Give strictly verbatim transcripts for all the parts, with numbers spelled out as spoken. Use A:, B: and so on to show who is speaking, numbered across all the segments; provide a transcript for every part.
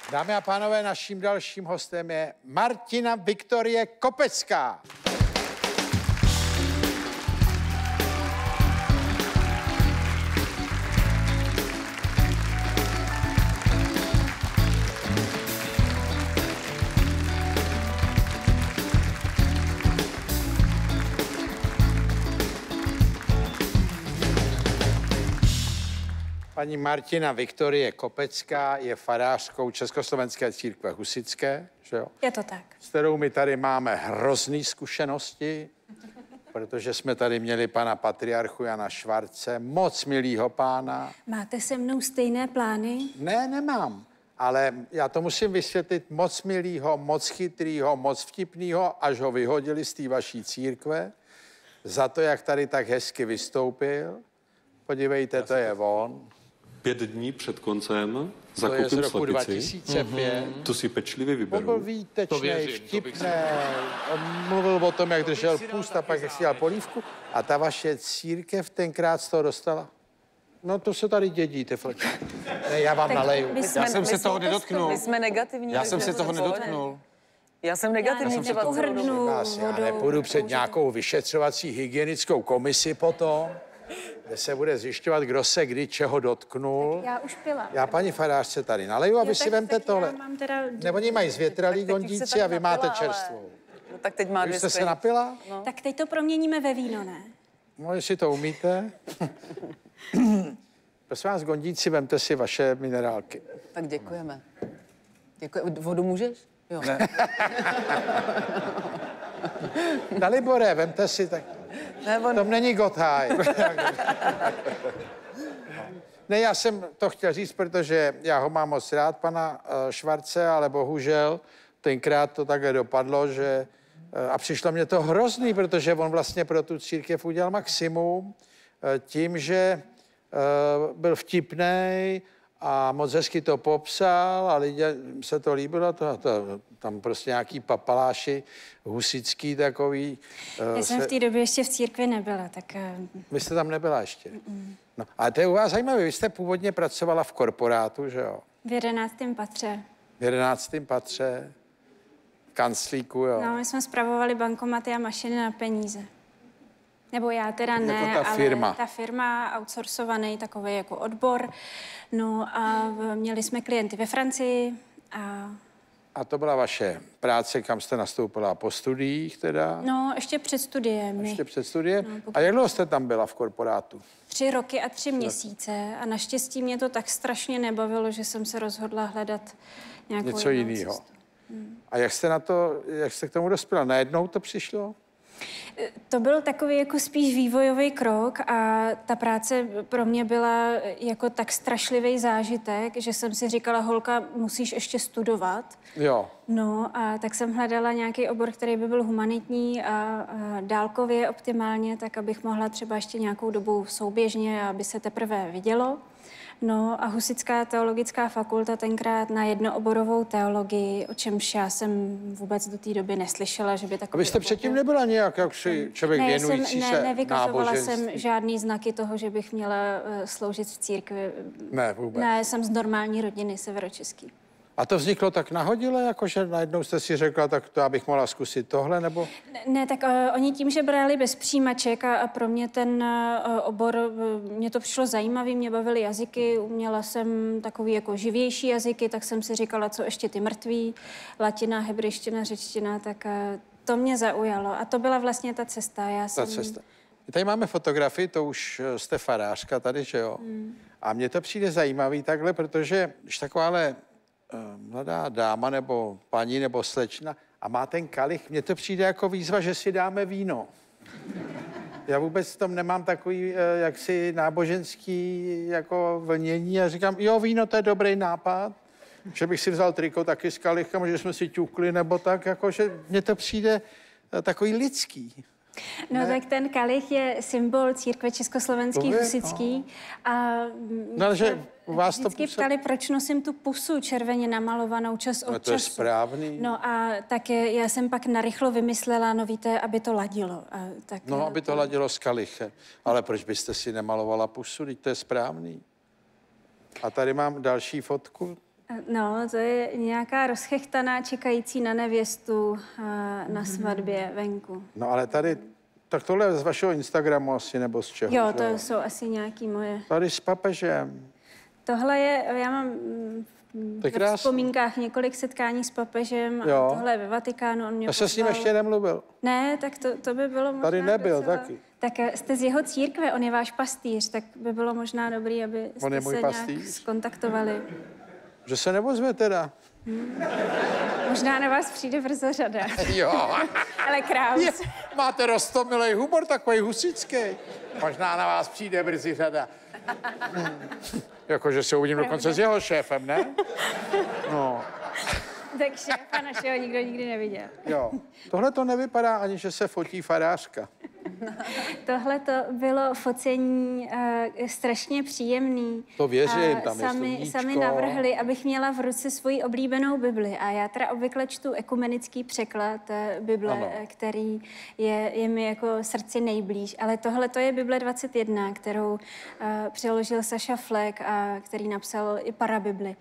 A: Dámy a pánové, naším dalším hostem je Martina Viktorie Kopecká. Paní Martina Viktorie Kopecká je farářkou Československé církve husitské, že jo?
B: Je to tak.
A: S kterou my tady máme hrozný zkušenosti, protože jsme tady měli pana patriarchu Jana Švarce, moc milýho pána.
B: Máte se mnou stejné plány?
A: Ne, nemám, ale já to musím vysvětlit, moc milýho, moc chytrýho, moc vtipnýho, až ho vyhodili z té vaší církve, za to, jak tady tak hezky vystoupil. Podívejte, to je on.
C: Pět dní před koncem
A: To je z
C: zakoupím
A: roku dva
C: slepici.
A: tisíce pět.
C: Mm-hmm. To si pečlivě
A: On byl
C: vyberu.
A: výtečný, vtipný. On mluvil o tom, jak držel půst a pak jak si dělal polívku. A ta vaše církev tenkrát z toho dostala. No to se tady dědí, ty fleky. Ne, já vám naleju.
B: My jsme,
D: Já jsem
B: my
D: se
B: jsme
D: toho nedotknul.
E: My jsme negativní.
D: Já jsem
E: takže
D: se toho
E: to pohodě.
D: nedotknul.
E: Já jsem negativní
B: Já
E: třeba celou dobu.
B: pohrdnu
A: Vás, já
B: vodou.
A: nepůjdu před nějakou vyšetřovací hygienickou komisi potom, kde se bude zjišťovat, kdo se kdy čeho dotknul.
B: Já už pila.
A: Já paní farářce tady naleju a vy
B: Jo,
A: si
B: tak-
A: vemte
B: tak
A: tohle.
B: já mám teda...
A: Nebo oni mají zvětralý
E: Tak teď už se
A: gondíci
E: tak
A: a vy máte
E: napila, ale-
A: čerstvou.
E: No, tak teď má
A: Vy
E: dvě
A: jste se
E: stejně.
A: napila?
B: Tak teď to proměníme ve víno, ne?
A: No, jestli to umíte. Prosím vás, gondíci, vemte si vaše minerálky.
E: Tak děkujeme. Děkuji. Vodu můžeš? Jo.
D: Ne.
A: Dalibore, vemte si tak.
E: Ne, on...
A: To není Gotthard. Ne, já jsem to chtěl říct, protože já ho mám moc rád, pana eh, Švarce, ale bohužel tenkrát to takhle dopadlo, že eh, a přišlo mě to hrozný, protože on vlastně pro tu církev udělal maximum eh, tím, že eh, byl vtipnej a moc hezky to popsal a lidem se to líbilo. To, to, tam prostě nějaký papaláši husický takový. eh,
B: Já jsem
A: se-
B: v té době ještě v církvi nebyla, tak eh,
A: Vy jste tam nebyla ještě. No, ale to je u vás zajímavé. Vy jste původně pracovala v korporátu, že jo?
B: v jedenáctém patře.
A: V jedenáctém patře, v kanclíku, jo?
B: No, my jsme spravovali bankomaty a mašiny na peníze. Nebo já teda ne,
A: ta firma.
B: ale ta firma, outsourcovaný takový jako odbor. No a v- měli jsme klienty ve Francii a
A: A to byla vaše práce, kam jste nastoupila po studiích teda?
B: no, ještě před studiem.
A: Ještě před studiem?
B: No, pokud-
A: A jak dlouho jste tam byla v korporátu?
B: Tři roky a tři měsíce a naštěstí mě to tak strašně nebavilo, že jsem se rozhodla hledat nějakou
A: Něco
B: jinou
A: jiného.
B: cestu.
A: A jak jste na to, jak jste k tomu dospěla? Najednou to přišlo?
B: To byl takový jako spíš vývojový krok a ta práce pro mě byla jako tak strašlivý zážitek, že jsem si říkala, holka, musíš ještě studovat.
A: Jo.
B: No a tak jsem hledala nějaký obor, který by byl humanitní a, a dálkově optimálně, tak abych mohla třeba ještě nějakou dobu souběžně, aby se teprve vidělo. No a Husitská teologická fakulta tenkrát na jednooborovou teologii, o čemž já jsem vůbec do té doby neslyšela, že by
A: A
B: takový
A: vy jste
B: obor
A: předtím
B: byl.
A: nebyla nějak jak si člověk
B: Ne, já jsem,
A: věnující
B: ne,
A: se
B: nevykazovala
A: náboženství?
B: jsem žádný znaky toho, že bych měla uh, sloužit v církvi.
A: Ne, vůbec.
B: Ne, jsem z normální rodiny severočeský.
A: A to vzniklo tak nahodile, jakože najednou jste si řekla, tak to já bych mohla zkusit tohle, nebo?
B: Ne, ne tak uh, oni tím, že brali bez přijímaček a, a pro mě ten uh, obor, uh, mě to přišlo zajímavý, mě bavily jazyky, uměla jsem takový jako živější jazyky, tak jsem si říkala, co ještě ty mrtví, latina, hebrejština, řečtina, tak uh, to mě zaujalo. A to byla vlastně ta cesta. Já
A: Ta
B: jsem...
A: cesta. My tady máme fotografii, to už eh, jste farářka tady, že jo? Hmm. A mně to přijde zajímavý takhle, protože když takováhle uh, mladá dáma nebo paní nebo slečna a má ten kalich, mně to přijde jako výzva, že si dáme víno. Já vůbec v tom nemám takový uh, jaksi náboženský jako vlnění a říkám, jo, víno, to je dobrý nápad. Že bych si vzal triko taky s kalichem, že jsme si ťukli nebo tak, jako, že mně to přijde uh, takový lidský.
B: No tak ten kalich je symbol církve československý
A: To je,
B: husický. A
A: No, ale že u vás to
B: vždycky
A: působ-
B: ptali, proč nosím tu pusu červeně namalovanou čas od
A: No to je
B: času.
A: správný.
B: No a tak je- já jsem pak narychlo vymyslela, no víte, aby to ladilo. A tak,
A: No, aby to ladilo s kalichem. Ale proč byste si nemalovala pusu, teď to je správný. A tady mám další fotku.
B: No, to je nějaká rozchechtaná čekající na nevěstu uh, na svatbě venku.
A: No ale tady, tak tohle je z vašeho Instagramu asi, nebo z čeho?
B: Jo,
A: že
B: to jsou asi nějaký moje.
A: Tady s papežem.
B: Tohle je, já mám mm,
A: To je
B: ve
A: krásný.
B: vzpomínkách několik setkání s papežem
A: Jo.
B: a tohle je ve Vatikánu. On mě
A: Já se s ním
B: pozval.
A: ještě nemluvil.
B: Ne, tak to, to by bylo možná
A: Tady nebyl
B: docela...
A: taky.
B: Tak eh, jste z jeho církve, on je váš pastýř, tak by bylo možná dobrý, aby
A: On je
B: jste
A: můj
B: se
A: pastýř?
B: nějak skontaktovali.
A: Že se nevozme teda.
B: Možná na vás přijde brzo řada.
A: Jo.
B: Ale Kraus.
A: Je, máte roztomilej humor, takový husický. Možná na vás přijde brzy řada. Hmm. Jakože se uvidím dokonce s jeho šéfem, ne? No,
B: Tak šéfa našeho nikdo nikdy neviděl.
A: jo. Tohle to nevypadá ani, že se fotí farářka.
B: Tohle to bylo focení uh, strašně příjemný.
A: To věřím,
B: A
A: tam je
B: sami,
A: sluníčko.
B: sami navrhli, abych měla v ruce svoji oblíbenou Bibli. A já teda obvykle čtu ekumenický překlad eh, Bible,
A: Ano.
B: eh, který je, je mi jako srdci nejblíž. Ale tohle to je Bible dvacet jedna, kterou uh, přeložil Saša Fleck a který napsal i parabibli.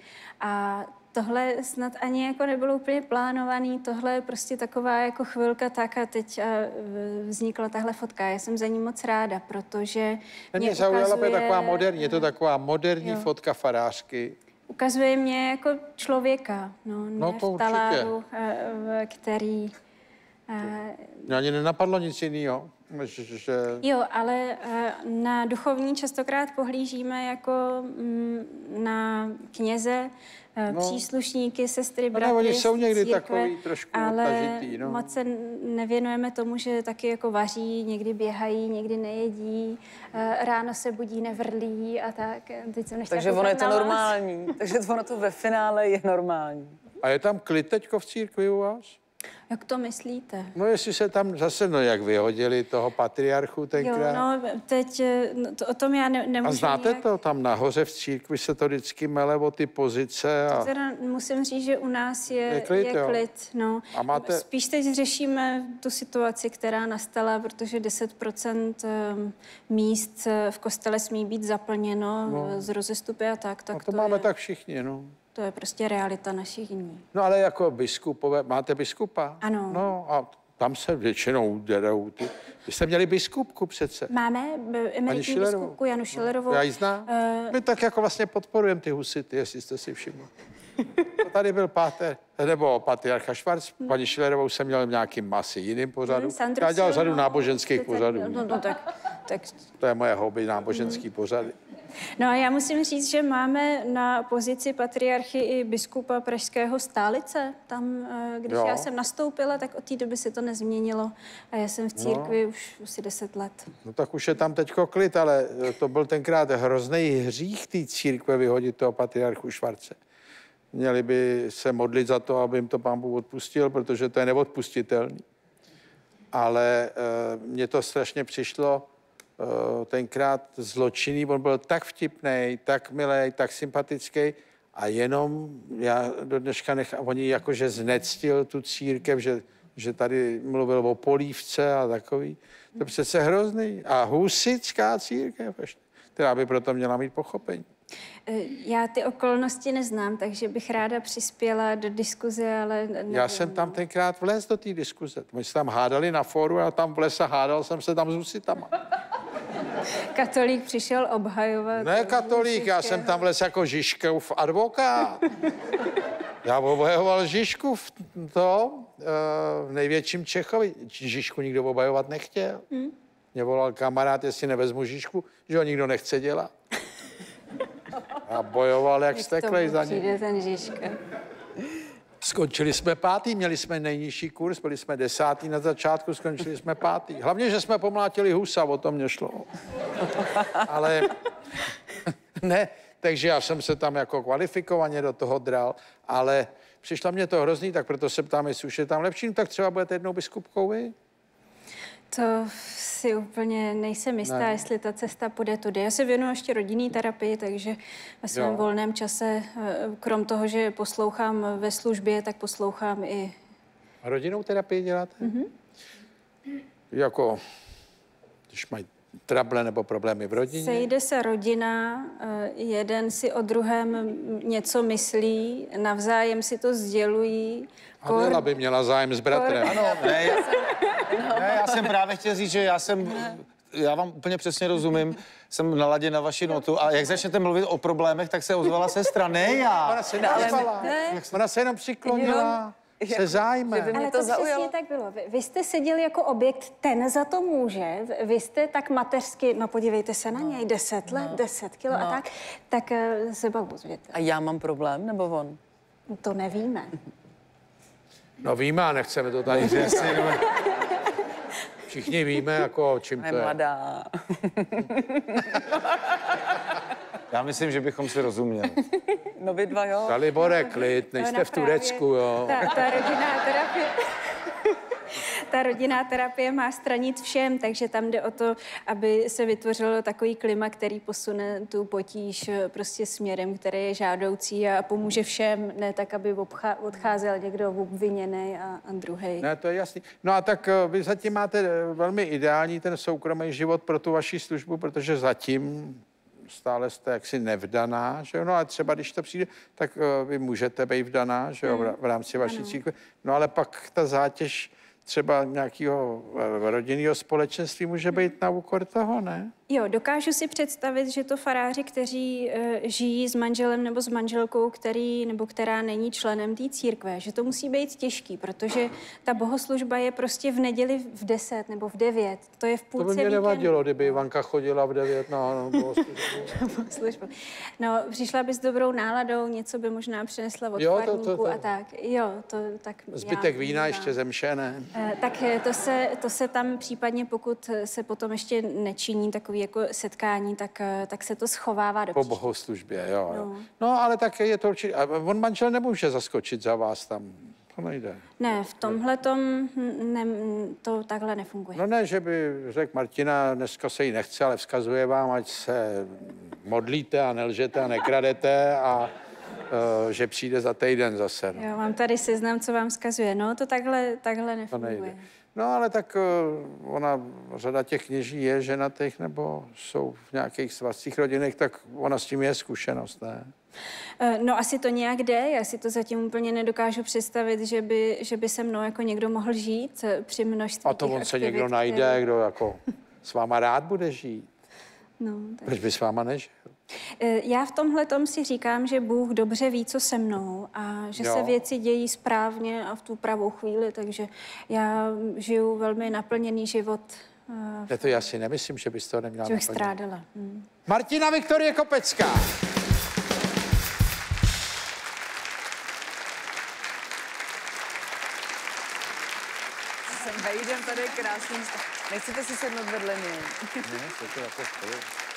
B: A tohle snad ani jako nebylo úplně plánovaný, tohle je prostě taková jako chvilka tak a teď a vznikla tahle fotka. Já jsem za ní moc ráda, protože
A: Mě
B: mě
A: zaujala
B: ukazuje,
A: taková moderní, je to taková moderní
B: Jo.
A: fotka farářky.
B: ukazuje mě jako člověka, no, ne
A: No, to
B: v
A: určitě.
B: taláru, eh, v- který... eh,
A: Mě ani nenapadlo nic jiného. Že, že...
B: Jo, ale eh, na duchovní častokrát pohlížíme jako mm, na kněze, eh,
A: No.
B: příslušníky, sestry,
A: No ne,
B: bratry
A: oni jsou
B: z
A: někdy
B: církve,
A: takový trošku
B: ale
A: odtažitý, no.
B: moc se nevěnujeme tomu, že taky jako vaří, někdy běhají, někdy nejedí, eh, ráno se budí, nevrlí a tak. Teď jsem nechtěla
E: Takže ono
B: koukat
E: je to
B: na vás.
E: normální. Takže ono to ve finále je normální.
A: A je tam klid teďko v církvi u vás?
B: Jak to myslíte?
A: No jestli se tam zase, no jak vyhodili toho patriarchu
B: Jo,
A: tenkrát.
B: no teď eh, no, to, o tom já ne, nemůžu
A: A znáte
B: nějak...
A: to? Tam nahoře v církvi se to vždycky mele o ty pozice. A...
B: Teda musím říct, že u nás je,
A: Je klid,
B: je
A: jo.
B: klid no.
A: A máte-
B: Spíš teď řešíme tu situaci, která nastala, protože deset procent ehm, míst eh, v kostele smí být zaplněno no. z rozestupy a tak. tak
A: No to, máme
B: je,
A: tak všichni, no.
B: to je prostě realita našich dní.
A: No ale jako biskupové, máte biskupa?
B: Ano.
A: No a tam se většinou derou ty. Vy jste měli biskupku přece.
B: Máme b- emeritní
A: Schillerovou.
B: biskupku Janu Schillerovou.
A: Já ji znám.
B: Eh,
A: My tak jako vlastně podporujeme ty husity, jestli jste si všimli. To tady byl páter, nebo patriarcha Švarc. Paní Schillerovou jsem měl v nějakým asi jiným pořadu.
B: Sandru
A: Já dělal řadu
B: Silnou,
A: náboženských
B: tak-
A: pořadů.
B: No, no, tak, tak
A: To je moje hobby, náboženský pořady.
B: No a já musím říct, že máme na pozici patriarchy i biskupa pražského Stálice. Tam, eh, když
A: Jo.
B: já jsem nastoupila, tak od té doby se to nezměnilo. A já jsem v církvi no. už asi deset let.
A: No tak už je tam teďko klid, ale to byl tenkrát hrozný hřích té církve vyhodit toho patriarchu Švarce. Měli by se modlit za to, aby jim to pán Bůh odpustil, protože to je neodpustitelný. Ale e, mně to strašně přišlo e, tenkrát zločinný. On byl tak vtipný, tak milý, tak sympatický a jenom já do dneška nechám, oni jakože znectil tu církev, že, že tady mluvil o polívce a takový. To je přece hrozný. A husitská církev, ještě, která by proto měla mít pochopení.
B: Eh, Já ty okolnosti neznám, takže bych ráda přispěla do diskuze, ale nevím,
A: Já jsem tam
B: no.
A: tenkrát vlez do té diskuze. My se tam hádali na fóru a tam vlez a hádal jsem se tam s husitama.
B: Katolík přišel obhajovat.
A: Ne katolík, já jsem tam vlez jako Žižkův advokát. Já obhajoval Žižkův to eh, v největším Čechovi. Žižku nikdo obhajovat nechtěl. Hmm. Mě volal kamarád, jestli nevezmu Žižku, že ho nikdo nechce dělat. A bojoval jak steklej za ním.
B: Přijde ten Žižka.
A: Skončili jsme pátý, měli jsme nejnižší kurz, byli jsme desátý na začátku, skončili jsme pátý. Hlavně, že jsme pomlátili Husa, o tom mě šlo. Ale ne, takže já jsem se tam jako kvalifikovaně do toho dral, ale přišlo mě to hrozný, tak proto se ptám, jestli už je tam lepší, no, tak třeba budete jednou biskupkou vy?
B: To si úplně nejsem jistá,
A: Ne.
B: jestli ta cesta půjde tudy. Já se věnuju ještě rodinný terapii, takže ve svém
A: Jo.
B: volném čase, eh, krom toho, že poslouchám ve službě, tak poslouchám i...
A: A rodinnou terapii děláte? Mm-hmm. Jako, když mají trable nebo problémy v rodině?
B: Sejde se rodina, eh, jeden si o druhém něco myslí, navzájem si to sdělují.
A: Adela by měla zájem s bratrem.
D: Ano, ne, já, ne, já jsem právě chtěl říct, že já jsem, já vám úplně přesně rozumím, jsem naladěn na vaši notu a jak začnete mluvit o problémech, tak se ozvala sestra, ne já.
A: Ona se neozvala. Ona se jenom přiklonila se zájmem.
E: Mě
B: Ale
E: to
B: to
E: zaujalo.
B: přesně tak bylo. Vy, vy jste seděli jako objekt, ten za to může. Vy jste tak mateřsky, no podívejte se na něj, deset let, deset kilo a tak, tak eh, se pak ozvěte.
E: A já mám problém, nebo on?
B: To nevíme.
A: No víme a nechceme to tady říct. Všichni víme, jako o čím
E: Je
A: to je.
E: mladá.
D: Já myslím, že bychom si rozuměli.
E: No vy dva, jo?
A: Dalibore, klid, nejste
B: Ona
A: v Turecku, jo.
B: Ta, ta rodinná terapie... Ta rodinná terapie má stranit všem, takže tam jde o to, aby se vytvořilo takový klima, který posune tu potíž prostě směrem, který je žádoucí a pomůže všem, ne tak, aby obcha- odcházel někdo obviněný a, a druhý.
A: Ne, to je jasný. No a tak eh, vy zatím máte eh, velmi ideální ten soukromý život pro tu vaši službu, protože zatím stále jste jaksi nevdaná, že jo? No a třeba když to přijde, tak uh, vy můžete být vdaná, že jo, v, v rámci vaší církve. No ale pak ta zátěž třeba nějakého rodinného společenství může být na úkor toho, ne?
B: Jo, dokážu si představit, že to faráři, kteří e, žijí s manželem nebo s manželkou, který nebo která není členem té církve, že to musí být těžký, protože ta bohoslužba je prostě v neděli v deset nebo v devět. To je v
A: To
B: půlce
A: by mě
B: víkendu.
A: nevadilo, kdyby Ivanka chodila v devět na no,
B: Bohoslužbu. No, přišla by s dobrou náladou, něco by možná přinesla od
A: Jo, to-
B: farníků
A: to- to-
B: a tak. Jo, to tak.
A: Zbytek
B: já
A: vína
B: vnímám.
A: ještě zemšené.
B: Eh, Tak eh, to se, to se tam případně, pokud se potom ještě nečiní takový jako setkání, tak, eh, tak se to schovává do
A: Po
B: příště.
A: bohoslužbě, jo. No.
B: No.
A: no, ale tak je to určitě... A on manžel nemůže zaskočit za vás tam. To nejde.
B: Ne, v tomhletom hm, ne, to takhle nefunguje.
A: No ne, že by řekl Martina, dneska se jí nechce, ale vzkazuje vám, ať se modlíte a nelžete a nekradete a uh, že přijde za týden zase. No.
B: Jo, mám tady seznam, co vám vzkazuje. No, to takhle, takhle
A: To
B: nefunguje.
A: nejde. No ale tak uh, ona, řada těch kněží je ženatých nebo jsou v nějakých svazcích rodinách, tak ona s tím je zkušenost, ne?
B: Eh, No asi to nějak jde, já si to zatím úplně nedokážu představit, že by, že by se mnou jako někdo mohl žít eh, při množství
A: A to
B: těch
A: on se
B: aktivit,
A: někdo najde,
B: který-
A: kdo jako s váma rád bude žít.
B: No, tak.
A: Proč by s váma nežil?
B: Eh, Já v tomhle tom si říkám, že Bůh dobře ví, co se mnou a že
A: Jo.
B: se věci dějí správně a v tu pravou chvíli, takže já žiju velmi naplněný život, eh,
A: Ne, to já si nemyslím, že bys to neměla
B: že bych
A: naplnit.
B: strádala. Hm.
A: Martina Viktorie Kopecká.
E: Jsem vejdem tady krásný stav. Nechcete si sednout vedle mě?
D: Ne, to je jako